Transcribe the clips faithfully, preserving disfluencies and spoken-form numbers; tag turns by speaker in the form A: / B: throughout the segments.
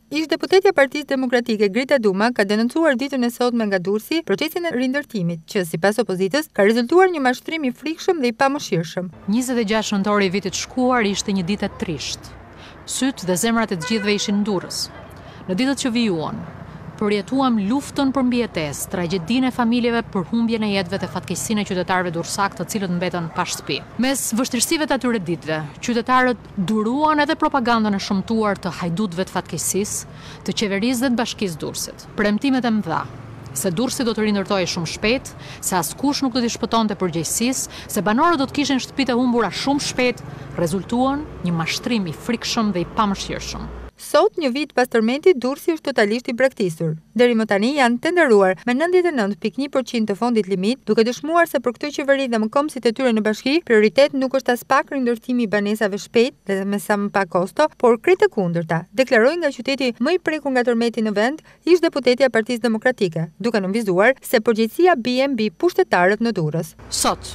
A: Ish deputetja e Partisë Demokratike Grita Duma ka denoncuar ditën e sotme nga Durrësi procesin e rindërtimit, që sipas opozitës ka rezultuar një mashtrim i frikshëm dhe i pamëshirshëm.
B: njëzet e gjashtë nëntori i vitit shkuar ishte një ditë e trisht. Syt dhe zemrat e të gjithëve ishin në Durrës. Në ditët që vijuan, përjetuam luftën për mbijetesë, tragjedinë e familjeve, për humbjen e jetëve dhe fatkeqësinë e qytetarëve durrësak, të cilët mbetën pa shtëpi. Mes vështirësive të atyre ditëve, qytetarët duruan edhe propagandën e shëmtuar të hajdutëve të fatkeqësisë, të qeverisë dhe të bashkisë Durrësit. Premtimet e mëdha se Durrësi do të rindërtohej shumë shpejt, se askush nuk do t'i shpëtonte përgjegjësisë, se banorët do të kishin shtëpitë e humbura shumë shpejt, rezultuan një mashtrim i frikshëm dhe i pamëshirshëm.
A: Sot, një vit pas tërmetit, Durrësi është totalisht i braktisur. Deri më tani janë tenderuar me nëntëdhjetë e nëntë pikë një përqind të fondit limit, duke dëshmuar se për këtë qeveri dhe mëkomësit e tyre në bashki, prioritet nuk është as pak rindërtimi i banesave shpejt dhe me sa më pak kosto, por krejt e kundërta, deklaroi nga qyteti më i prekur nga tërmeti në vend, ish deputetja e Partisë Demokratike, duke nënvizuar se përgjegjësia bie mbi pushtetarët në Durrës.
B: Sot,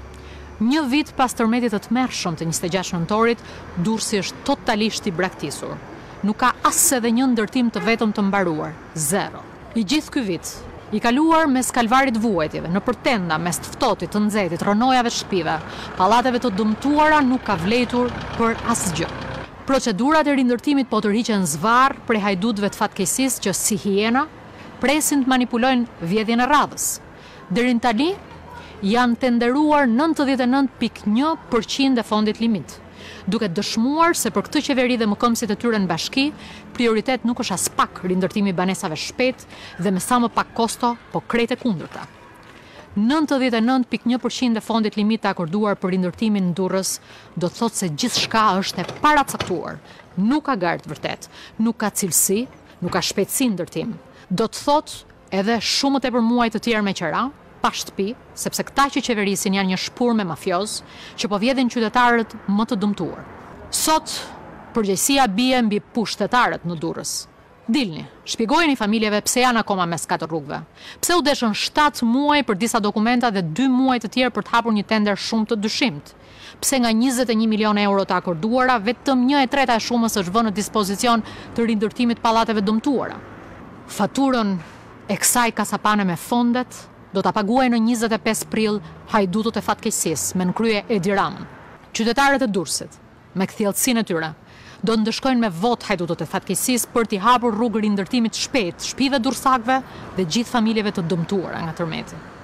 B: një vit pas tërmetit të tmerrshëm të njëzet e gjashtë nëntorit, Durrësi është totalisht i braktisur. Nuk ka as edhe një ndërtim të vetëm të mbaruar, zero. I gjithë ky vit, i kaluar mes kalvarit vuajtjeve, në përtenda, mes të ftohtit, të nxehtit, rronojave të shtëpive, pallateve të dëmtuara nuk ka vlerëtur për asgjë. Procedurat e rindërtimit po tërhiqen zvarr prej hajdutëve të fatkeqësisë që si hiena presin të manipulojnë vjedhjen e radhës. Deri tani janë tenderuar nëntëdhjetë e nëntë pikë një përqind e fondit limit, duke dëshmuar se për këtë qeveri dhe mëkomësit e tyre në bashki, prioritet nuk është as pak rindërtimi i banesave shpejt dhe me sa më pak kosto, po krejt e kundërta. nëntëdhjetë e nëntë pikë një përqind e fondit limit të akorduar për rindërtimin në Durrës do të thotë se gjithçka është e paracaktuar. Nuk ka garë të vërtet, nuk ka cilësi, nuk ka shpejtësi ndërtim. Do të thotë edhe shumë të tepër muaj të tjerë me qera, pa shtëpi, sepse këta që qeverisin janë një shpurmë mafioz që po vjedhin qytetarët më të dëmtuar. Sot, përgjegjësia bie mbi pushtetarët në Durrës. Dilni, shpjegojeni familjeve pse janë akoma mes katër rrugëve. Pse u deshën shtatë muaj për disa dokumenta dhe dy muaj të tjerë për të hapur një tender shumë të dyshimt. Pse nga njëzet e një milion euro të akorduara, vetëm një e treta e shumës është vënë në dispozicion të rindërtimit pallateve dëmtuara. Faturën e kësaj kasapane me fondet do ta paguajnë në njëzet e pesë prill hajdutët e fatkeqësisë me nënkrye Edi Ramën. Qytetarët e Durrësit, me kthjellësinë e tyre, do të ndëshkojnë me vot hajdutët e fatkeqësisë për t'i hapur rrugë rindërtimit shpejt shtëpive durrësakëve dhe gjithë familjeve të dëmtuara nga tërmeti.